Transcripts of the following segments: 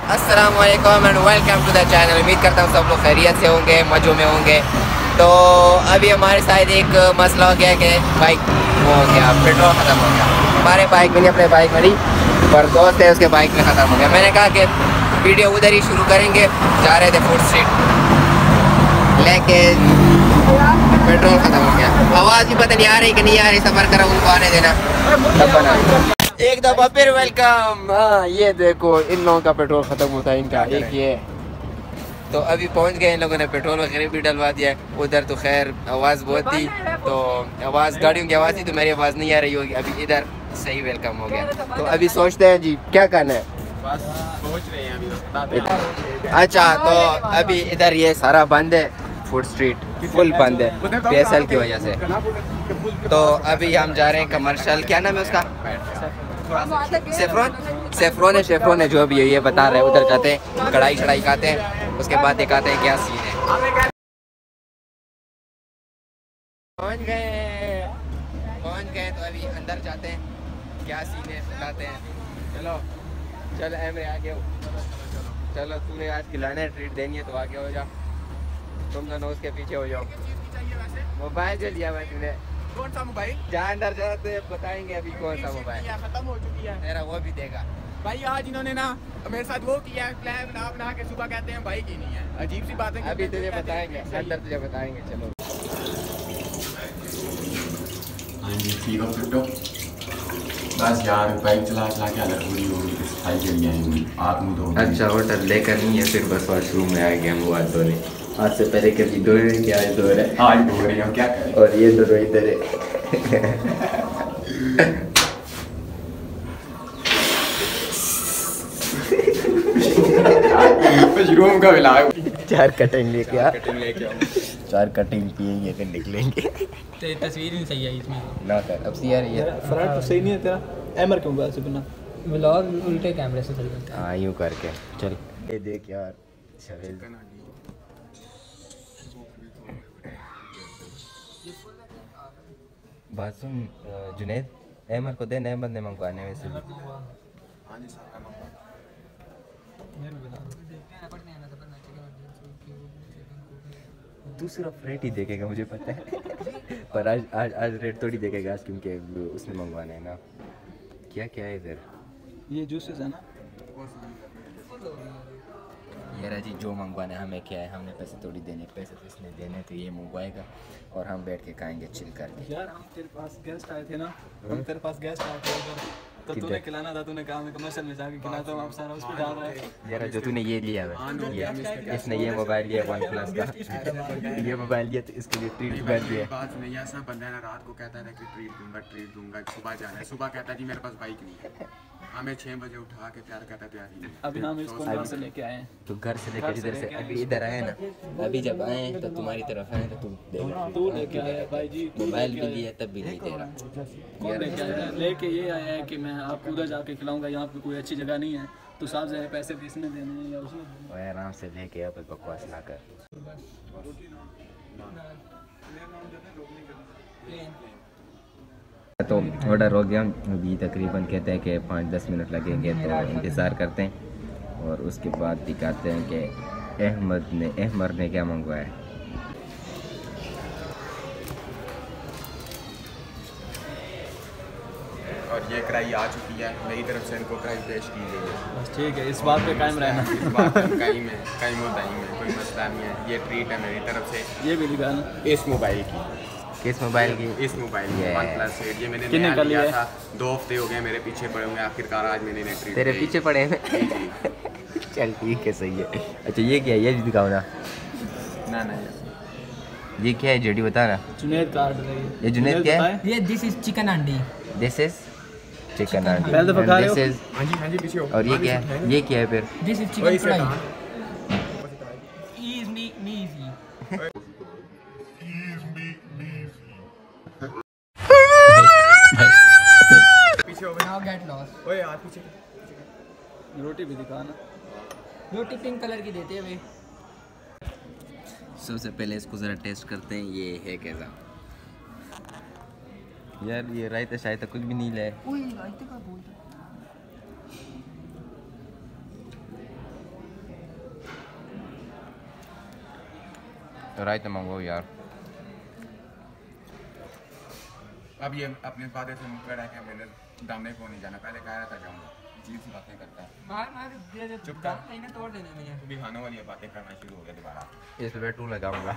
अस्सलामुअलैकुम and welcome to the channel. उम्मीद करता हूँ सब लोग खैरियत से होंगे, मज़ों में होंगे। तो अभी हमारे साथ एक मसला हो गया कि बाइक वो हो गया, पेट्रोल ख़त्म हो गया। हमारे बाइक में नहीं, अपने बाइक में नहीं, पर दोस्त है उसके बाइक में ख़त्म हो गया। मैंने कहा कि वीडियो उधर ही शुरू करेंगे। जा रहे थे फूड स्ट्रीट, लेकिन पेट्रोल ख़त्म हो गया। आवाज़ भी पता नहीं आ रही कि नहीं आ रही, सफ़र करो उनको आने देना तब बना। एक दफ़ा फिर वेलकम। हाँ ये देखो, इन लोगों का पेट्रोल ख़त्म होता है, इनका एक ये। तो अभी पहुंच गए, इन लोगों ने पेट्रोल वगैरह भी डलवा दिया। उधर तो खैर आवाज़ बहुत थी, तो आवाज़ गाड़ियों की आवाज़ थी, तो मेरी आवाज़ नहीं आ रही होगी। अभी इधर सही वेलकम हो गया। तो अभी सोचते हैं जी क्या करना है, बस सोच रहे हैं अभी। अच्छा, तो अभी इधर ये सारा बंद है, फूड स्ट्रीट फुल बंद है PSL की वजह से। तो अभी हम जा रहे हैं कमर्शियल, क्या नाम है उसका, सेफ्रॉन है जो भी है, ये बता रहे हैं। उधर जाते हैं, कढ़ाई शढ़ाई खाते हैं, उसके बाद दिखाते हैं क्या सीन है। पहुंच गए तो अभी अंदर जाते हैं, क्या सीन है दिखाते हैं। चल एमरे आगे हो, चलो तूने आज खिलाना है, ट्रीट देनी है तो आगे हो जा। तुम दोनों उसके पीछे हो जाओ। मोबाइल जो लिया मैं तूने, कौन सा मोबाइल? जहाँ अंदर जाते बताएंगे अभी कौन सा मोबाइल खत्म हो चुकी है। मेरा वो भी देगा भाई। आज इन्होंने ना मेरे साथ वो किया है, प्लान बना के सुबह कहते हैं बाइक ही नहीं है। अजीब सी बात है। अभी तुझे बताएंगे, अंदर तुझे बताएंगे। चलो हाँ जी, ठीक हो फिर तो बस यार, बाइक चला चला के हालत पूरी हो गई, सफाई के लिए आई हुई आप मुँह धो। अच्छा होटल लेकर नहीं है, फिर बस वॉशरूम में आ गए हम, वो हाथ धोने। आज से पहले कभी धो रहे क्या, आज धो रहे, आज धो रहे हो क्या करें। और ये दोनों इधर है। मशरूम का मिला, चार कटिंग लेके आओ, चार कटिंग पिएंगे फिर निकलेंगे। तो तस्वीर नहीं सही है इसमें ना कर, अब सी आ रही है। फ्रंट तो सही नहीं है तेरा। एमर क्यों मोबाइल से बना व्लॉग उल्टे कैमरे से चल जाता है। हाँ यूँ करके चल। ये देख यार, बात सुन जुनैद, अहमद को दे, नए बंदे मंगवाने वैसे भी। तू सिर्फ रेट ही देखेगा मुझे पता है। पर आज रेट थोड़ी देखेगा आज, क्योंकि उसने मंगवाना है ना। क्या क्या है इधर, ये जूसेस है ना यार जी, जो मंगवाना है हमें क्या है, हमने पैसे थोड़ी देने, पैसे तो इसने देने, तो ये मंगवाएगा और हम बैठ के खाएंगे चिल करके। यार हम तेरे पास गेस्ट आए थे ना, हम तेरे पास गेस्ट आए थे उधर, तो तूने खिलाना था, तूने कहा मैं कमर्शियल में जाके खिलाता हूँ, आप सारा उस पर डाल रहा है। यार जो तूने ये लिया है, ये इसने ये मोबाइल लिया OnePlus का, ये मोबाइल लिया तो इसके लिए ट्रीट मोबाइल लिया। बात नहीं, ऐसा बंदा है ना, रात को कहता है कि ट्रीट दूंगा, सुबह जाना है, सुबह कहता है जी मेरे पास बाइक नहीं है, हमें 6 बजे उठा के प्यार कहता है तैयारी नहीं। अभी हम इसको घर से लेके आए हैं, तो घर से लेकर इधर से अभी इधर आए ना, अभी जब आए तो तुम्हारी तरफ आए तो तू देगा। तू लेके आया भाई जी, मोबाइल भी लिया तब भी नहीं दे रहा। कौन लेके आया? लेके ये आया है कि मैं आपको उधर जाके खिलाऊंगा, यहाँ पे कोई अच्छी जगह नहीं है, तो साफ ज़ाहिर पैसे भी इसने देने हैं या उसने देने और आराम से लेके अब बकवास ना कर। तो ऑर्डर हो गया, अभी तकरीबन कहते हैं कि 5-10 मिनट लगेंगे, तो इंतज़ार करते हैं और उसके बाद दिखाते हैं कि अहमद ने क्या मंगवाया है। और ये कढ़ाई आ चुकी है, मेरी तरफ से इनको कढ़ाई पेश की गई है। बस ठीक है, इस बात पे कायम रहना। इस बात पर कहीं कोई मसला नहीं है, ये ट्रीट है मेरी तरफ से। ये भी दिखाना इस मोबाइल की, किस मोबाइल की? इस मोबाइल की OnePlus 8, ये मैंने कितने नया का लिया लिया था, 2 हफ्ते हो गए मेरे पीछे पड़े हुए, आखिरकार आज मैंने इन्हें ट्रीट तेरे दी। पीछे पड़े हैं? चल ठीक है, सही है। अच्छा ये क्या है, ये भी दिखाओ ना। ना ये क्या है जेडी, बता ना। जुनैद का ऑर्डर है ये जुनैद क्या है? ये दिस इज चिकन अंडी, दिस इज चिकन अंडी, पहले दफा खा रहे हो? दिस इज, हाँ जी पीछे हो। और ये क्या है, ये क्या है फिर? This is chicken fry. Ease me easy. पीछे हो Now get lost. ओए यार पीछे। रोटी भी दिखाना। रोटी पिंक कलर की देते हैं भाई। सबसे पहले इसको ज़रा टेस्ट करते हैं, ये है कैसा। यार ये रायता शायद कुछ भी नहीं लाए। रायता मंगवाओ यार। अब ये अपने वादे से मुकर है कि मैंने दामने को नहीं जाना, पहले कह रहा था जाऊंगा। अजीब सी बातें करता है। मार दे दे चुप दाम कर। नहीं ना तोड़ देने में। भी खाने वाली बातें करना शुरू हो गया दोबारा। इस पे टू लगाऊंगा।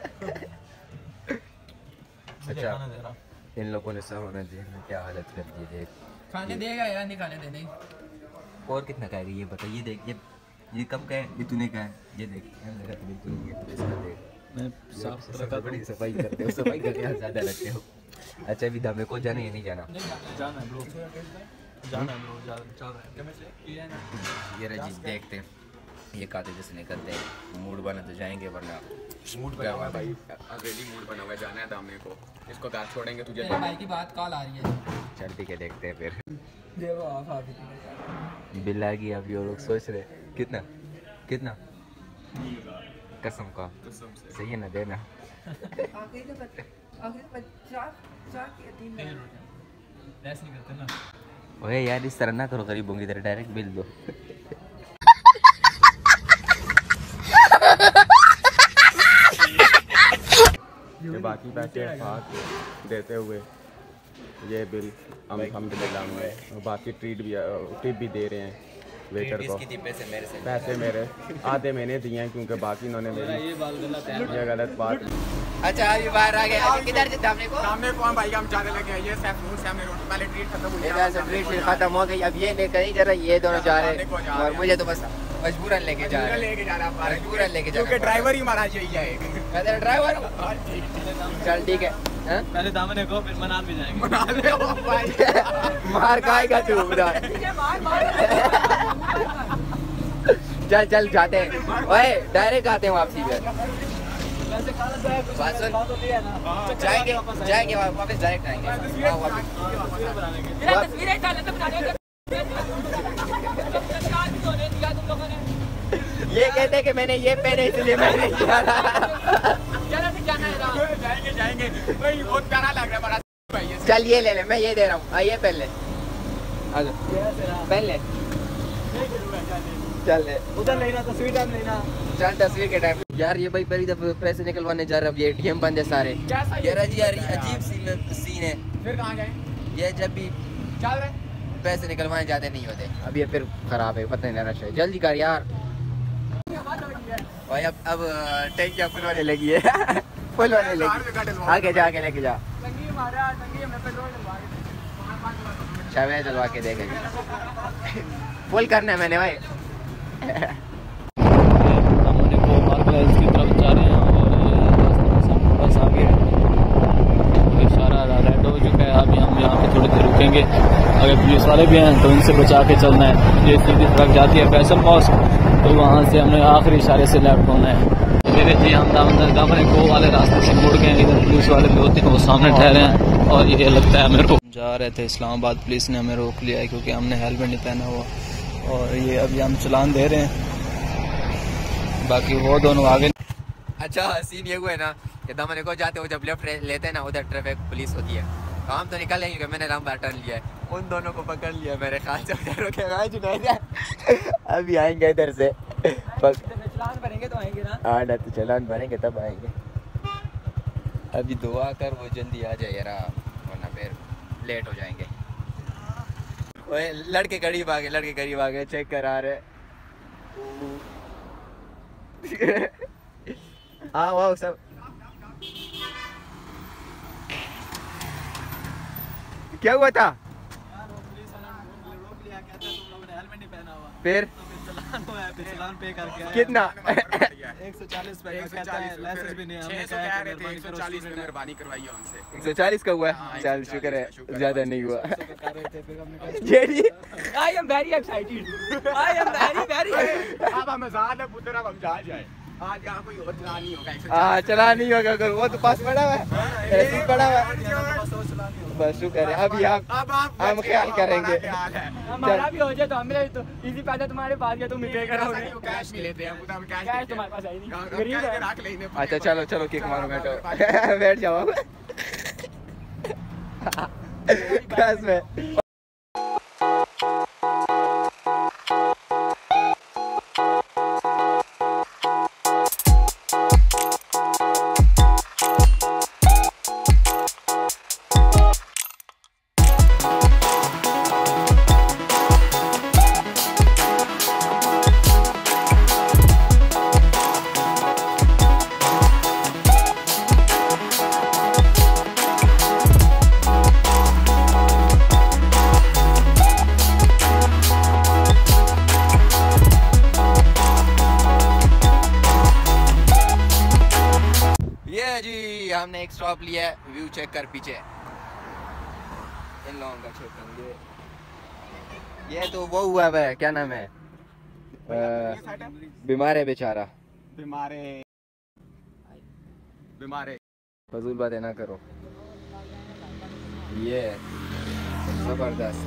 अच्छा इन लोगों ने सब होना चाहिए, क्या हालत कर दी देख। खाने देगा या नहीं खाने देने? और कितना कहेगा ये बता। ये देख ये कब कहे, ये तूने कहा ये देख लगा तो बिल्कुल नहीं है। इसका देख मैं साफ सबसे बड़ी सफाई करते हो, सफाई करके यहाँ ज्यादा रखते हो। अच्छा अभी दामे को जाना या नहीं जाना? जाना है ब्रो, जाना है ब्रो, चल रहा है। ये रजीब देखते हैं ये काते जैसे नहीं करते, मूड बना तो जाएंगे वरना मूड बना हुआ है भाई, ऑलरेडी मूड बना हुआ है, जाना है दामने को। इसको दांत छोड़ेंगे तुझे। तेरे भाई की बात कॉल आ रही है। चल ठीक है देखते हैं फिर। देखो आप बिल आ गई। अब ये लोग सोच रहे कितना कितना कसम का सही है ना देना। ऐसे नहीं करते ना। ओए यार इस तरह ना करो, गरीब होंगी तेरे डायरेक्ट बिल दो। ये बाकी पैसे फाक देते हुए ये बिल हम दिलाएंगे, और बाकी टिप भी दे रहे हैं वेटर को। पैसे मेरे आधे मैंने दिए हैं क्योंकि बाकी इन्होंने मेरी ये बाल गलत है। ये गलत बात। अच्छा अभी बाहर आ गए। अभी किधर से दामने को? सामने कौन भाई हम जाने लगे हैं। ये सैफून से हमने रोटी पहले ट्रीट खत्म हुई है। इधर से ट्रीट खत्म हो गई। अब ये नहीं कहीं जरा ये दोनों जा रहे हैं और मुझे तो बस मजबूरन लेके जा रहे हैं। लेके जा रहा है मजबूरन लेके जा क्योंकि ड्राइवर ही हमारा यही है। मैं तेरा ड्राइवर हूँ। चल ठीक है। हाँ? पहले दामने को फिर मनान भी जाएंगे। बना ले ओ भाई। मार खाएगा तू उधर। चल चल जाते हैं। ओए डायरेक्ट आते हैं वापसी पे। बात सुन, जाएंगे जाएंगे वापस डायरेक्ट आएंगे। हाँ, वापस। ये कहते हैं कि मैंने ये पहने इसलिए मैंने किया था। जाएंगे जाएंगे भाई, बहुत प्यारा लग रहा है बड़ा भाई ये। चल ये ले ले, मैं ये दे रहा हूँ। ये पहन ले, पहन ले। चल ले उधर लेना, तस्वीर टाइम लेना। चल तस्वीर के टाइम। यार ये भाई पहली दफा पैसे निकलवाने जा रहे, अब ये एटीएम बंद है सारे। यार अजीब सीन है। फिर कहाँ जाए? ये जब भी चल रहे पैसे निकलवाने जाते नहीं होते। अब ये फिर खराब है, पता नहीं रश है। जल्दी कर यार भाई। अब टैंकियाँ फुल होने लगी है। फुल होने लगी। आगे जा के लेके जा। शवे चलवा के देखेंगे। फुल करना है मैंने भाई। दामने को मार्केट की तरफ जा रहे हैं और बस आगे इशारा रेड हो चुका है। अभी हम यहाँ पे थोड़ी देर रुकेंगे। अगर पुलिस वाले भी हैं तो इनसे बचा के चलना है। ये सीधी सड़क जाती है फैसल मॉस्क, तो वहाँ से हमने आखिरी इशारे से लेफ्ट होना है। मेरे जी हम दामने को वाले रास्ते से मुड़ गए। इधर पुलिस वाले भी होते हैं, वो सामने ठहरे हैं और ये लगता है मेरे को जा रहे थे इस्लामाबाद। पुलिस ने हमें रोक लिया है क्योंकि हमने हेलमेट नहीं पहना हुआ, और ये अभी हम चलान दे रहे हैं। बाकी वो दोनों आगे। अच्छा सीन ये हुआ है ना कि दामने को जाते हो जब लेफ्ट लेते हैं ना, उधर ट्रैफिक पुलिस होती है। तो हम तो निकल लेंगे, मैंने लंबा टर्न लिया है। उन दोनों को पकड़ लिया मेरे ख्याल से। अभी आएंगे इधर से। चलान भरेंगे तो आएंगे ना। हाँ ना, तो चलान भरेंगे तब आएंगे। अभी दुआ कर वो जल्दी आ जाए यार, वरना फिर लेट हो जाएंगे। ओए लड़के करीब आ गए, लड़के करीब आ गए। चेक करा रहे। हाँ वाह सब। क्या हुआ था? फिर चलान पे करके कितना? 140 पे कहता है, लाइसेंस भी नहीं है। हमने कहा है 140 में मेहरबानी करवाई हमसे। 140 का हुआ है। चल शुक्र है, ज्यादा नहीं हुआ। कर रहे थे, फिर हमने कहा JD I am very excited. I am very अब हम आजाद है पुत्र, अब हम जा जाए। आज यहाँ कोई और चला नहीं होगा। हाँ चला नहीं होगा, अगर वो तो पास पड़ा हुआ है, रसीद पड़ा हुआ है। बस शुक्र है। अभी हम ख्याल करेंगे। हमारा भी हो जाए तो हमें तो इसी पैसा तुम्हारे पास गया, तुम पे करोगे। कैश नहीं लेते हैं, कैश तुम्हारे पास है नहीं। गरीब है, रख लेने। अच्छा चलो चलो किक मारो, बैठो। बैठ जाओ बस में। सामने एक स्टॉप लिया है, व्यू चेक कर पीछे इन लोगों का छोड़। ये तो वो हुआ है, क्या नाम है, बीमार है बेचारा। बीमार फजूल बातें ना करो। ये जबरदस्त।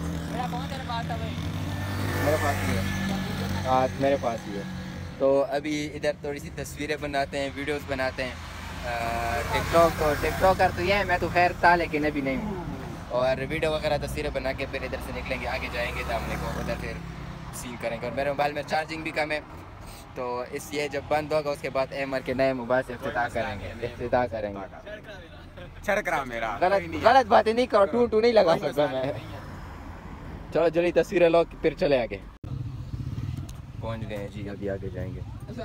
मेरे पास ही है, हाँ मेरे पास ही है। तो अभी इधर थोड़ी सी तस्वीरें बनाते हैं, वीडियोस बनाते हैं। टिकटॉकर तो ये है, मैं तो खैर था लेकिन अभी नहीं हूँ। और वीडियो वगैरह तस्वीरें बना के फिर इधर से निकलेंगे, आगे जाएंगे सामने को, उधर फिर सीन करेंगे। और मेरे मोबाइल में चार्जिंग भी कम है, तो इस ये जब बंद होगा उसके बाद एमआर के नए मोबाइल से इफ्तिताह करेंगे। छड़क रहा मेरा। गलत बातें नहीं करो, टू नहीं लगा सकता मैं। चलो जल्दी तस्वीरें लो, फिर चले आगे। पहुंच गए हैं जी, अभी आगे जाएंगे।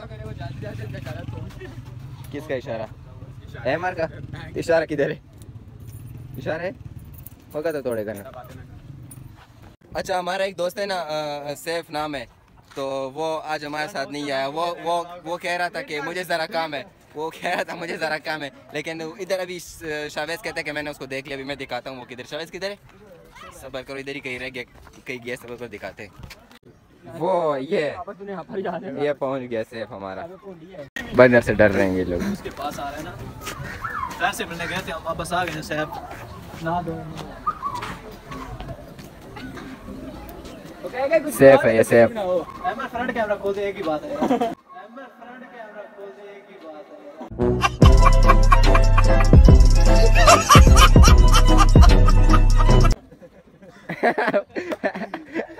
किसका इशारा? एमआर का इशारा किधर है? इशारा है होगा तो तोड़ेगा ना। अच्छा हमारा एक दोस्त है ना, सैफ नाम है, तो वो आज हमारे साथ नहीं आया। वो कह रहा था कि मुझे ज़रा काम है, लेकिन इधर अभी शावेज कहता है कि मैंने उसको देख लिया। अभी मैं दिखाता हूँ वो किधर। शावेज किधर है? सबर करो, इधर ही कहीं रह गया, कहीं गया, सबर करो दिखाते। वो ये पहुँच गया सैफ हमारा। बंदर से डर रहे हैं ये लोग। उसके पास आ रहे हैं ना, पैसे मिलने गए थे, हम वापस आ गए। सैफ ना दो, सेफ है ये, सेफ। एमआर फ्रंट कैमरा खोल दे, एक ही बात है। एमआर फ्रंट कैमरा खोल दे, एक ही बात है।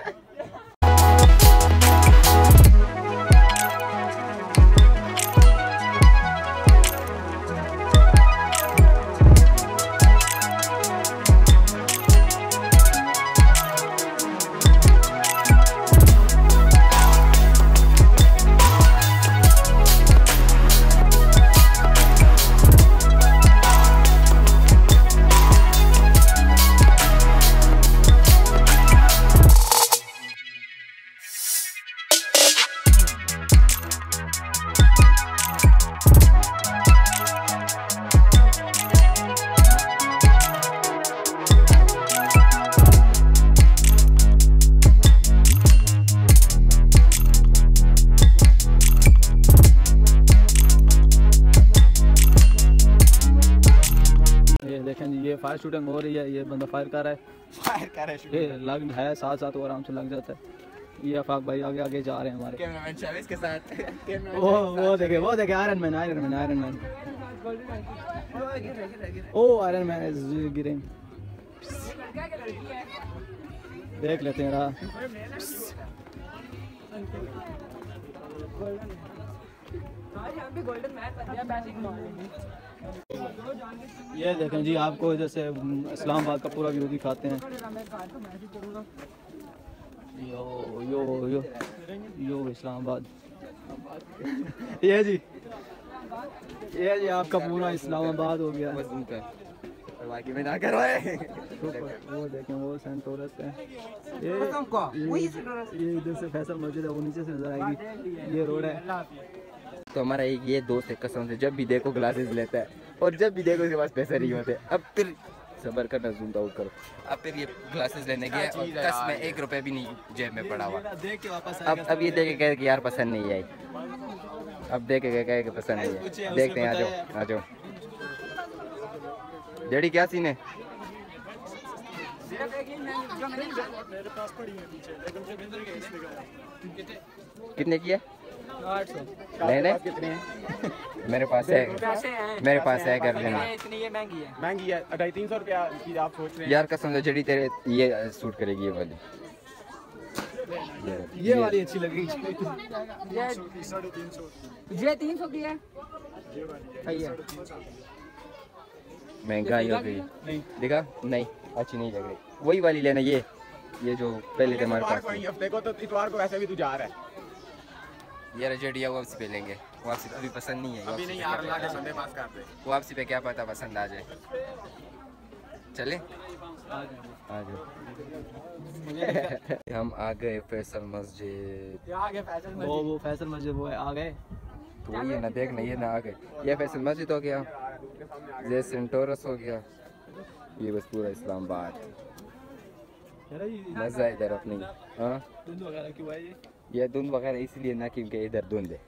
ये फायर शूटिंग हो रही है, ये बंदा फायर कर रहा है, ये लग है साथ साथ वो आराम से लग जाता है। ये अफाक भाई आगे आगे जा रहे हैं हमारे कैमरामैन शावेज के साथ। वो देखे Iron Man oh Iron Man is गिरिंग। देख लेते हैं रहा। ये देखें जी, आपको जैसे इस्लामाबाद का पूरा व्यू दिखाते हैं। यो यो यो यो इस्लामाबाद। ये जी आपका पूरा इस्लामाबाद हो गया। वो देखें, वो सेंट टोरस है। ये इधर से फैसल मस्जिद है, वो नीचे से नजर आएगी। ये रोड है। तो हमारा एक ये दोस्त है, कसम से जब भी देखो ग्लासेस लेता है, और जब भी देखो उसके पास पैसे नहीं होते। अब फिर सबर करना, जूम आउट करो। अब फिर ये ग्लासेस लेने गया और कस में 1 रुपए भी नहीं जेब में पड़ा हुआ। अब ये देख के कहे कि यार पसंद नहीं आई। अब देख के कहे कि पसंद नहीं है। देखते हैं, आ जाओ। डैडी क्या सीन है? कितने की है? 800। नहीं कितने हैं? मेरे पास है कर लेना। इतनी ये महंगी है 250-300 रुपया की आप सोच रहे हैं यार कसम से जड़ी तेरे ये सूट करेगी ये वाली। ये वाली अच्छी लगेगी। ये 300 की है। महंगाई हो गई, देखा नहीं अच्छी नहीं लग रही। वही वाली लेना, ये जो पहले थे हमारे पास। हफ्ते को तो इतवार को वैसे भी तू जा रहा है यार। जेडिया वापसी पे लेंगे, वापसी अभी पसंद नहीं है। अभी नहीं यार, अल्लाह के बंदे पास कर दे। वापसी पे क्या पता पसंद आ जाए। चले आ जाओ। हम आ गए फैसल मस्जिद। वो फैसल मस्जिद वो है, आ गए। तो ये ना देख ना, ये ना आ गए। ये फैसल मस्जिद हो गया। ये सेंटोरस हो गया, ये बस पूरा इस्लामाबाद। मजा है इधर अपनी। हाँ धुंध वगैरह क्यों है ये धुंध वगैरह इसलिए ना क्योंकि इधर धुंध है,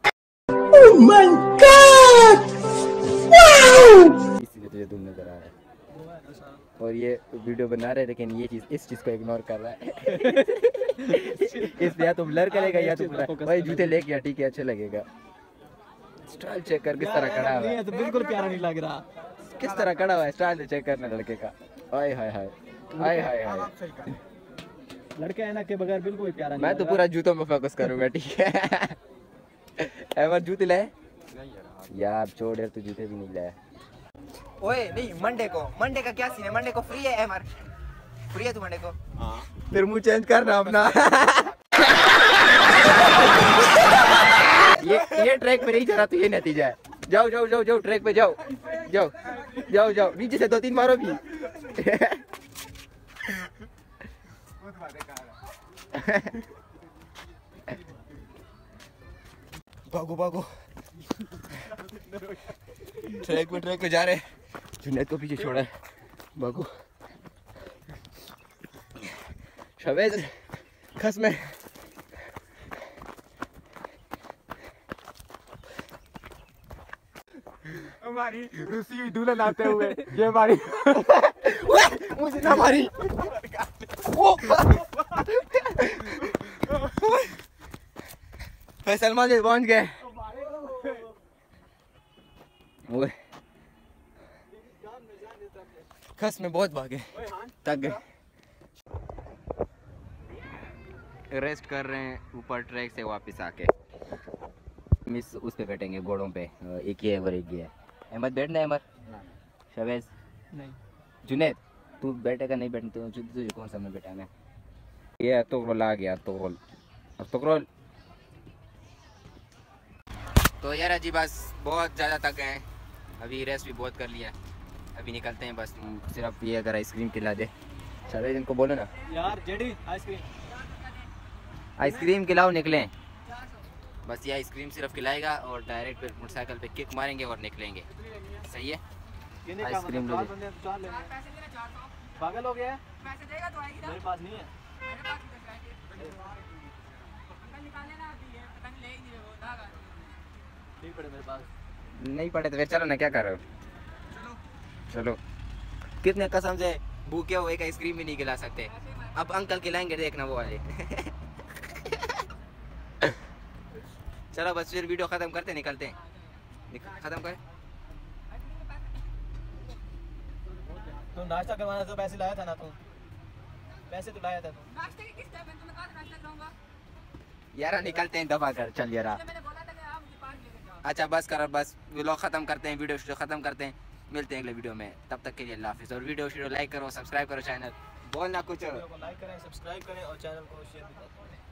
इसलिए तुझे धुंध नजर आ रहा है। और ये वीडियो बना रहे हैं लेकिन ये चीज इस चीज को इग्नोर कर रहा है। इसलिए या तो ब्लर करेगा या तो भाई जूते लेके या ठीक है, अच्छा लगेगा। स्टाइल चेक कर किस तरह खड़ा हुआ है, तो बिल्कुल प्यारा नहीं लग रहा। किस तरह खड़ा हुआ है, स्टाइल चेक करना लड़के का। हाय हाय हाय हाय हाय हाय। लड़के है ना के बगैर बिल्कुल प्यारा नहीं। मैं तो पूरा जूतों में फोकस करूंगा, ठीक है। एमर जूते लाए यार, छोड़ यार, तू जूते भी नहीं लाया। ओए नहीं, मंडे का क्या सीन है? मंडे को फ्री है एमर, फ्री है तू मंडे को? हाँ। फिर मुंह चेंज करना अपना। ये ट्रैक पे नहीं चला तो ये नतीजा है। जाओ जाओ जाओ जाओ, ट्रैक पे जाओ जाओ जाओ जाओ, नीचे से 2-3 मारो भी। भागो भागो, ट्रैक पे जा रहे, जुनैद को पीछे छोड़ा है। भागो शवेज खस में। हमारी रूसी हुई दुल्हन आते हुए ये हमारी मुझे ना मारी। फैसल माजिद पहुंच गए। खस में बहुत भागे, थक गए। रेस्ट कर रहे हैं ऊपर ट्रैक से वापस आके। मिस उस पे बैठेंगे घोड़ों पे, एक ही है और एक ही है। अहमद बैठना है? अमर शवेज नहीं, जुनैद तू बैठेगा नहीं? बैठना तो तुझे कौन सा में बैठाना है? ये तोकरोल आ गया, तोकरोल। तो यार अजी बस बहुत ज़्यादा थक गए हैं, अभी रेस्ट भी बहुत कर लिया, अभी निकलते हैं। बस सिर्फ ये अगर आइसक्रीम खिला दे। शवेज इनको बोलो ना यार जेडी आइसक्रीम खिलाओ, निकलें। बस ये आइसक्रीम सिर्फ खिलाएगा और डायरेक्ट फिर मोटरसाइकिल पे किक मारेंगे और निकलेंगे। सही है? आइसक्रीम लो। पागल हो गया है? मेरे पास नहीं है। नहीं पड़े मेरे पास। नहीं पड़े तो फिर चलो ना, क्या कर रहे हो? चलो। कितने कसम से भूखे हो, एक आइसक्रीम भी नहीं खिला सकते। अब अंकल खिलाएंगे, देखना वो वाले। चलो बस फिर वीडियो खत्म करते, निकलते हैं। खत्म कर। तो नाश्ता करवाना तो पैसे लाया था ना तू? पैसे तो लाया था तू। नाश्ते की किस टाइम में तुम्हें कहा था नाश्ता कराऊंगा? यार निकलते हैं, दफा कर चल यार। मैंने बोला था कि आप मुझे पार्क लेके जाओ। अच्छा बस करो, बस व्लॉग खत्म करते हैं, वीडियो खत्म करते हैं। मिलते हैं अगले वीडियो में, तब तक के लिए अल्लाह हाफिज़। और वीडियो लाइक करो, सब्सक्राइब करो, चैनल बोलना कुछ। वीडियो को लाइक करें, सब्सक्राइब करें और चैनल को शेयर भी करें।